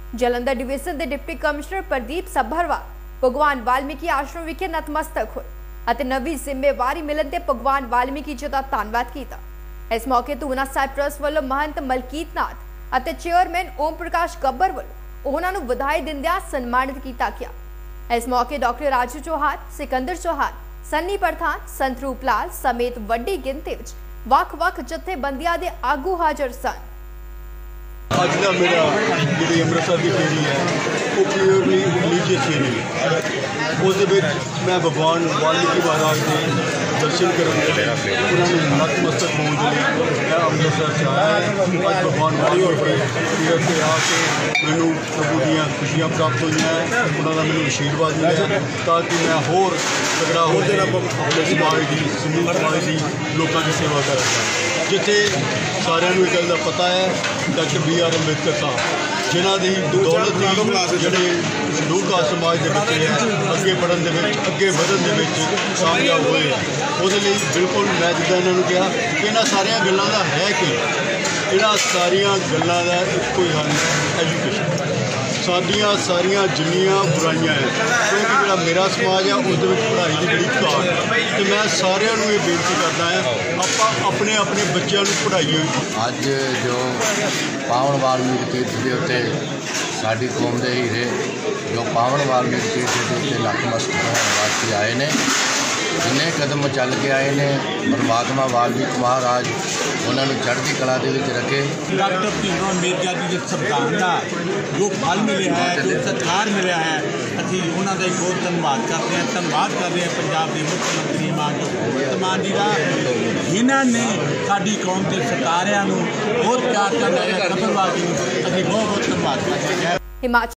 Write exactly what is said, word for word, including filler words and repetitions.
Jalandhar division के deputy commissioner Pradeep Sabharwal भगवान वाल्मीकि आश्रम विखे नतमस्तक होए ਅਤੇ नवी जिम्मेवारी मिलन ते भगवान वाल्मीकि जी का धन्नवाद किया। इस मौके तूना साहिब ट्रस्ट वालों महंत मलकीत नाथ ਅਤੇ चेयरमैन ओम प्रकाश गब्बर वालों उन्हां नूं वधाई दिंदियां सन्मानित किया गया। इस मौके डॉक्टर राजू चौहान, सिकंदर चौहान, सन्नी पठान, संत रूपलाल समेत वड्डी गिनती विच वख-वख जथेबंदियां दे आगू हाजर सन। अज का मेरा जी अमृतसर की फेरी है वो प्योरली रिलीजियस फेरी है। उस मैं भगवान वाल्मीकि महाराज के दर्शन करने उन्होंने नतमस्तक होने के लिए मैं अमृतसर से आया है। अज भगवान वाल्मीकि तीरथ से आके मैनू प्रभु दियाँ खुशियाँ प्राप्त हुई हैं, उन्होंने मैंने आशीर्वाद मिले ताकि मैं होर तगड़ा हो अपने समाज की समूह समाज की लोगों की सेवा कर सकां। जिथे सारिਆਂ ਨੂੰ एक गल का पता है डॉक्टर बी आर अंबेडकर साहब जिन्हों की दौलत ही जोड़े शेड्यूल कास्ट समाज के बच्चे हैं अगे बढ़न के अगे बढ़न के कामयाब हुए वो बिल्कुल मैं जिदा इन्होंने कहा कि इन्होंने सारिया गलों का है कि इन्होंने सारिया गलों का एको ही हल एजुकेशन साडियां सारिया जिन्नियां बुराइयां है क्योंकि जो मेरा समाज है उस पढ़ाई की बड़ी घाट है तो मैं सारिया ये बेनती करता है आप अपने अपने बच्चों को पढ़ाइए। अज जो पावन वाल्मीकि तीर्थ के उत्ते साडी कौम के हीरे जो पावन वाल्मीकि तीर्थ के उत्ते नतमस्तक होने वास्ते आए ने जिन्हें कदम चल के आए ने परमात्मा वाल्मीकि महाराज उन्होंने चढ़ती कला के रखे। डॉक्टर भीम अम्बेडकर जी के संविधान का जो फल मिले है जो सत्कार मिले है अभी उन्होंने बहुत धन्यवाद करते हैं धन्यवाद कर रहे हैं पंजाब के मुख्यमंत्री मान भगवंत मान जी का जिन्होंने साडी कौम के सरकारों बहुत प्यार करना है। कपिल वाल जी अभी बहुत बहुत धन्यवाद करते हैं।